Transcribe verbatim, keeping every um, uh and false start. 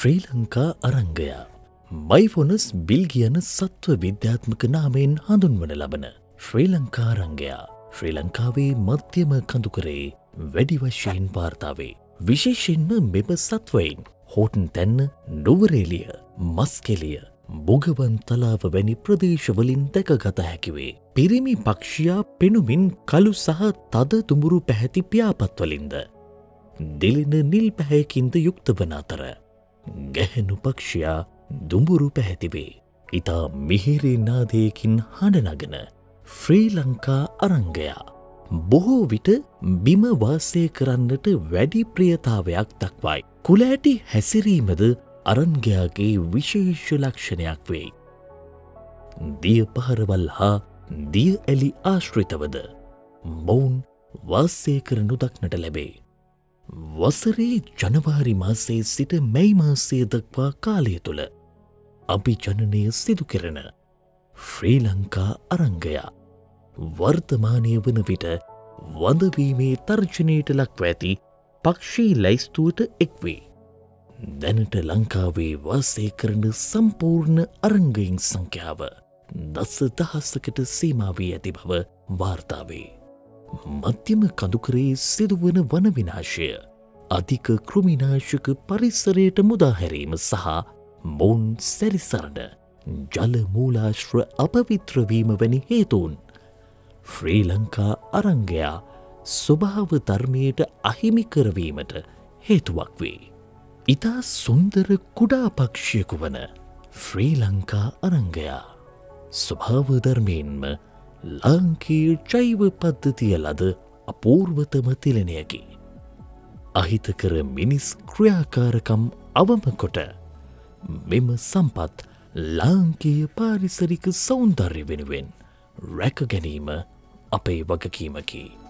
ශ්‍රී ලංකා අරංගය මයිෆොනස් බිල්ගි යන සත්ව විද්‍යාත්මක නාමයෙන් හඳුන්වන ලබන ශ්‍රී ලංකා අරංගය ශ්‍රී ලංකාවේ මධ්‍යම කඳුකරේ වැඩි වශයෙන් වාර්තාවේ. විශේෂයෙන්ම මෙම සත්වයින් හෝටන් තැන්න, නුවරඑළිය, මස්කෙළිය, බුගවන් තලාව වැනි ප්‍රදේශවලින් දැකගත හැකිවේ. පිරිමි පක්ෂියා පෙනුමින් කළු සහ තද දුඹුරු පැහැති පියාපත්වලින්ද දිලින නිල් පැහැයකින්ද යුක්ත වන අතර ගැහැණු පක්ෂියා දුඹුරු පැහැතිවේ. ඉතා මිහිරි නාදයකින් හඬනගන ශ්‍රී ලංකා අරංගය බොහෝ විට බිම වාසය කරන්නට වැඩි ප්‍රියතාවයක් දක්වයි. කුලෑටි හැසිරීමද අරංගයාගේ විශේෂ ලක්ෂණයක් වෙයි. දිය පහරවල් හා දිය ඇලි ආශ්‍රිතවද මොවුන් වාසය කරනු දක්නට ලැබේ. වසරේ ජනවාරි මාසයේ සිට මැයි මාසය දක්වා කාලය තුළ අභිජනනය සිදු කෙරෙන ශ්‍රී ලංකා අරංගය වර්තමානය වන විට වඳවීමේ තර්ජනයට ලක්ව ඇති පක්ෂී ලැයිස්තුවට එක්වේ. දැනට ලංකාවේ වාසය කරන සම්පූර්ණ අරංගයින් සංඛ්‍යාව දස දහසකට සීමා වී ඇති බව වාර්තාවේ. මධ්‍යම කඳුකරේ සිදුවන වන විනාශය, අධික කෘමිනාශක පරිසරයට මුදාහැරීම සහ මොවුන් සැරිසරන ජල මූලාශ්‍ර අපවිත්‍රවීම වැනි හේතුන් ශ්‍රී ලංකා අරංගයා ස්වභාව ධර්මයට අහිමි කරවීමට හේතුවක් වේ. ඉතා සුන්දර කුඩා පක්ෂියකු වන ශ්‍රී ලංකා අරංගයා ස්වභාව ධර්මයෙන්ම ලාංකීය ජෛව පද්ධතිය ලද අපූර්වතම තිලනයකි. අහිතකර මිනිස් ක්‍රියාකාරකම් අවම කොට මෙම සම්පත් ලාංකීය පාරිසරික සෞන්දර්ය වෙනුවෙන් රැක ගැනීම අපේ වගකීමකි.